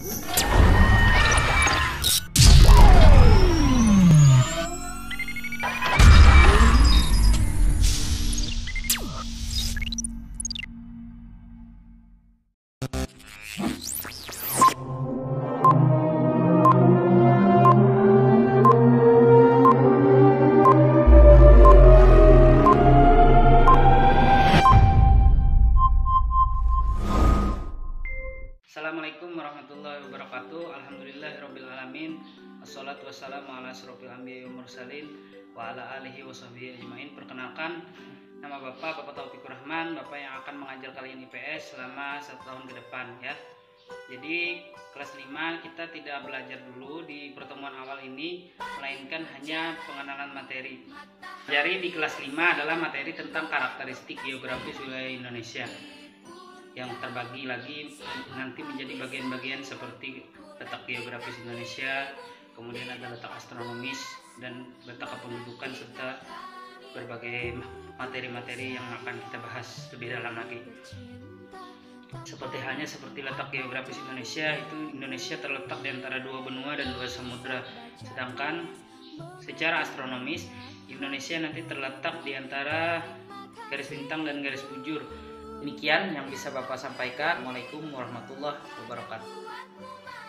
Assalamualaikum warahmatullahi wabarakatuh. Alhamdulillahirabbil alamin. Wassalatu wassalamu ala asyrofil anbiya'i wal mursalin wa ala alihi washabbihi ajmain. Perkenalkan, nama Bapak Taufikur Rahman, Bapak yang akan mengajar kalian IPS selama 1 tahun ke depan ya. Jadi kelas 5 kita tidak belajar dulu di pertemuan awal ini, melainkan hanya pengenalan materi. Jadi di kelas 5 adalah materi tentang karakteristik geografis wilayah Indonesia, yang terbagi lagi nanti menjadi bagian-bagian seperti letak geografis Indonesia, kemudian ada letak astronomis dan letak kependudukan, serta berbagai materi-materi yang akan kita bahas lebih dalam lagi. Seperti halnya seperti letak geografis Indonesia, itu Indonesia terletak di antara 2 benua dan 2 samudra. Sedangkan secara astronomis Indonesia nanti terletak di antara garis lintang dan garis bujur. Demikian yang bisa Bapak sampaikan. Assalamualaikum warahmatullahi wabarakatuh.